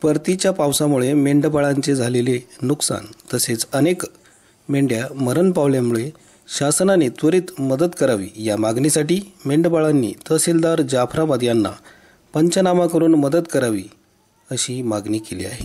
परतीच्या पावसामुळे मेंढपाळांचे झालेले नुकसान तसेच अनेक मेंढ्या मरण पावल्यामुळे शासनाने त्वरित मदत करावी या मागणीसाठी मेंढपाळांनी तहसीलदार जाफराबाद यांना पंचनामा करून मदत करावी अशी मागणी केली आहे।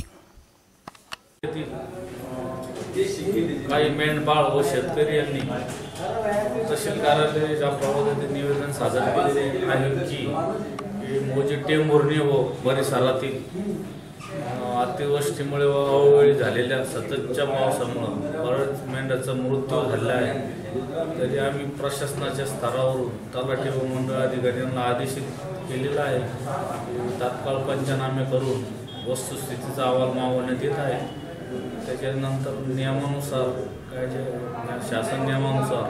काही मेंढपाळ व शेतकरी यांनी तहसील कार्यालय जाफराबाद येथे निवेदन सादर केलेले आहे की मोजे टेंभुर्णी व परिसरातील अतिवृष्टीमुळे व अवेळी झालेल्या सततच्या पावसामुळे बऱ्याच मेंढ्याचा मृत्यू झाला आहे। तरी आम्ही प्रशासनाच्या स्तरावरून तलाठी व मंडळ अधिकाऱ्यांना आदेशित केलेला आहे तात्काळ पंचनामे करून वस्तुस्थितीचा अहवाल मागवण्यात येत आहे। त्याच्यानंतर नियमानुसार काय जे शासन नियमानुसार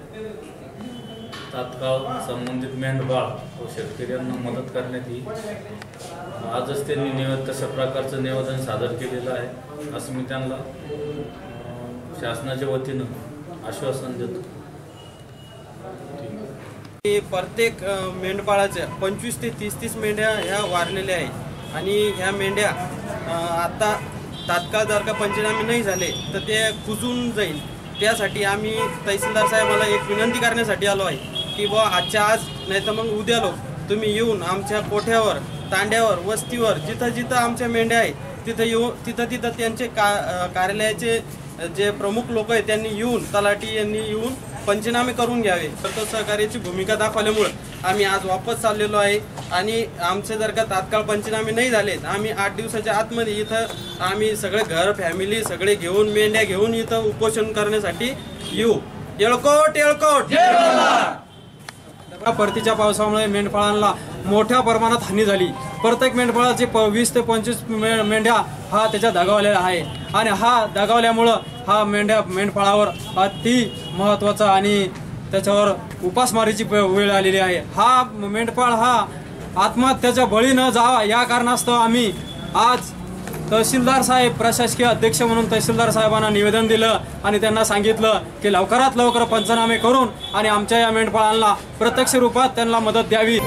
तात्काळ संबंधित मेंढपाळ व शेतकऱ्यांना मदत करण्यात येईल। आजच त्यांनी तशा प्रकारचं निवेदन सादर केलेलं आहे असं मी त्यांना शासनाच्या वतीनं आश्वासन देतो। प्रत्येक मेंढपाळाच्या 25 ते 30 मेंढ्या ह्या वारलेल्या आहेत आणि ह्या मेंढ्या आता तात्काळ जर का पंचनामे नाही झाले तर ते कुजून जाईल। त्यासाठी आम्ही तहसीलदार साहेबाला एक विनंती करण्यासाठी आलो आहे की बुवा आजच्या आज नाही तर मग उद्या लोक तुम्ही येऊन आमच्या कोठ्यावर तांड्यावर वस्तीवर जिथं जिथं आमच्या मेंढ्या आहेत तिथं येऊन तिथं त्यांचे कार्यालयाचे जे प्रमुख लोक आहेत त्यांनी येऊन तलाठी यांनी येऊन पंचनामे करून घ्यावे। तर सहकार्याची भूमिका दाखवल्यामुळे आम्ही आज वापस चाललेलो आहे आणि आमचे जर का तात्काळ पंचनामे नाही झाले आम्ही 8 दिवसाच्या आतमध्ये इथं आम्ही सगळे घर फॅमिली सगळे घेऊन मेंढ्या घेऊन इथं उपोषण करण्यासाठी येऊ। येळकोट येळकोट परतीच्या पावसामुळे मेंढपाळांना मोठ्या प्रमाणात हानी झाली। प्रत्येक मेंढपाळाचे 20 ते 25 मेंढ्या हा त्याच्या दगावलेला आहे आणि हा दगावल्यामुळं हा मेंढपाळावर अति महत्त्वाचा आणि त्याच्यावर उपासमारीची वेळ आलेली आहे। हा मेंढपाळ हा आत्महत्याच्या बळी न जावा या कारणास्तव आम्ही आज तहसीलदार साहेब प्रशासकीय अध्यक्ष म्हणून तहसीलदार साहेबांना निवेदन दिलं आणि त्यांना सांगितलं की लवकरात लवकर पंचनामे करून आणि आमच्या या मेंढपाळांना प्रत्यक्ष रूपात त्यांना मदत द्यावी